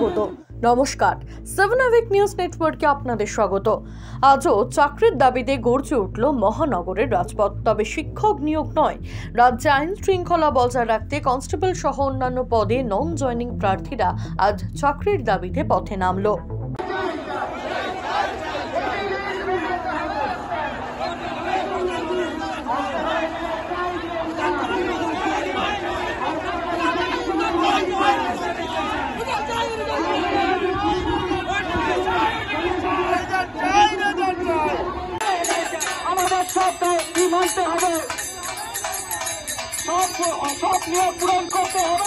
স্বাগত। নমস্কার, 7 hour news নেটওয়ার্কে আপনাদের স্বাগত। আজও চাকরির দাবিতে গর্জে উঠল মহানগরের রাজপথ। তবে শিক্ষক নিয়োগ নয়, রাজ্যে আইন শৃঙ্খলা বজায় রাখতে কনস্টেবল সহ অন্যান্য পদে নন জয়নিং প্রার্থীরা আজ চাকরির দাবিতে পথে নামল। মানতে হবে, সব নিয়োগ পূরণ করতে হবে।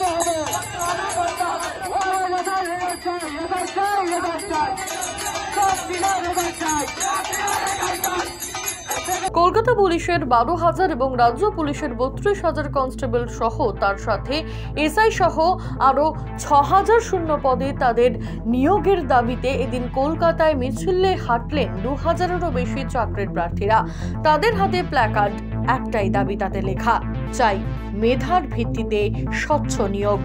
কলকাতা পুলিশের 12,000 এবং রাজ্য পুলিশের 32,000 কনস্টেবল সহ তার সাথে এসআই সহ আরো 6,000 শূন্য পদে তাদের নিয়োগের দাবিতে এদিন কলকাতায় মিছিলে হাঁটলেন 2,000-এরও বেশি চাকরির প্রার্থীরা। তাদের হাতে প্ল্যাকার্ড, একটাই দাবি তাতে লেখা, চাই মেধার ভিত্তিতে স্বচ্ছ নিয়োগ।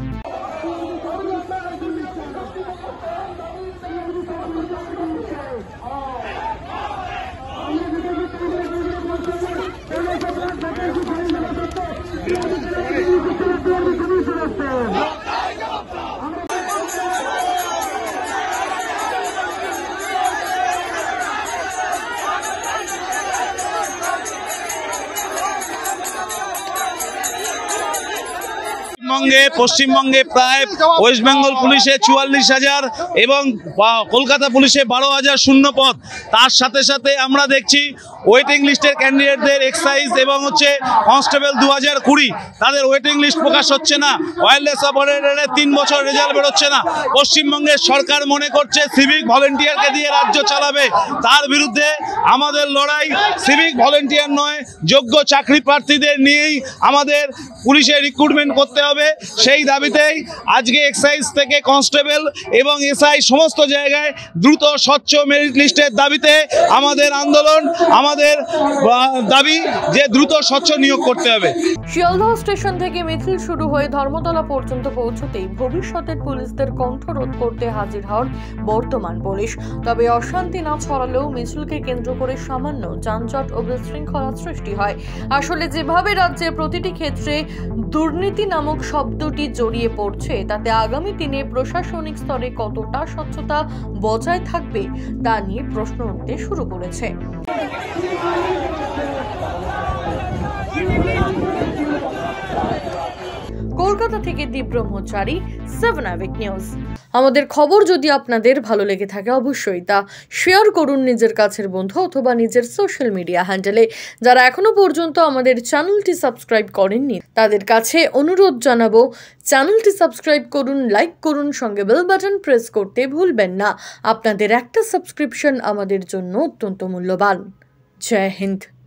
পশ্চিমবঙ্গে প্রায় ওয়েস্ট বেঙ্গল পুলিশে 44,000 এবং কলকাতা পুলিশে 12,000 শূন্য পদ। তার সাথে সাথে আমরা দেখছি ওয়েটিং লিস্টের ক্যান্ডিডেটদের এক্সাইজ এবং কনস্টেবল 2020 তাদের ওয়েটিং লিস্ট প্রকাশ হচ্ছে না। ওয়্যারলেস অপারেটরের 3 বছর রেজাল্ট বেরোচ্ছে না। পশ্চিমবঙ্গের সরকার মনে করছে সিভিক ভলেন্টিয়ারকে দিয়ে রাজ্য চালাবে। তার বিরুদ্ধে আমাদের লড়াই। সিভিক ভলেন্টিয়ার নয়, যোগ্য চাকরি প্রার্থীদের নিয়েই আমাদের পুলিশে রিক্রুটমেন্ট করতে হবে। সেই দাবিতেই আজকে এক্সাইজ থেকে কনস্টেবল এবং এসআই সমস্ত জায়গায় দ্রুত স্বচ্ছ মেরিট লিস্টের দাবিতে আমাদের আন্দোলন, আমাদের দাবি যে দ্রুত স্বচ্ছ নিয়োগ করতে হবে। শিয়ালদহ স্টেশন থেকে মিছিল শুরু হয়ে ধর্মতলা পর্যন্ত পৌঁছতেই ভবিষ্যতের পুলিশদের কণ্ঠরোধ করতে হাজির হন বর্তমান পুলিশ। তবে অশান্তি না ছড়ালেও মিছিলকে কেন্দ্র করে সামান্য যানজট ও বিশৃঙ্খলা সৃষ্টি হয়। আসলে যেভাবে রাজ্যের প্রতিটি ক্ষেত্রে দুর্নীতি নামক শব্দটি জড়িয়ে পড়ছে, তাতে আগামী দিনে প্রশাসনিক স্তরে কতটা স্বচ্ছতা বজায় থাকবে তা নিয়ে প্রশ্ন উঠতে শুরু করেছে। কলকাতা থেকে দীপ ব্রহ্মচারী, 7 আওয়ার নিউজ। আমাদের খবর যদি আপনাদের ভালো লেগে থাকে অবশ্যই তা শেয়ার করুন নিজের কাছের বন্ধু অথবা নিজের সোশ্যাল মিডিয়া হ্যান্ডেলে। যারা এখনো পর্যন্ত আমাদের চ্যানেলটি সাবস্ক্রাইব করেননি তাদের কাছে অনুরোধ জানাবো, চ্যানেলটি সাবস্ক্রাইব করুন, লাইক করুন, সঙ্গে বেল বাটন প্রেস করতে ভুলবেন না। আপনাদের একটা সাবস্ক্রিপশন আমাদের জন্য অত্যন্ত মূল্যবান। জয় হিন্দ।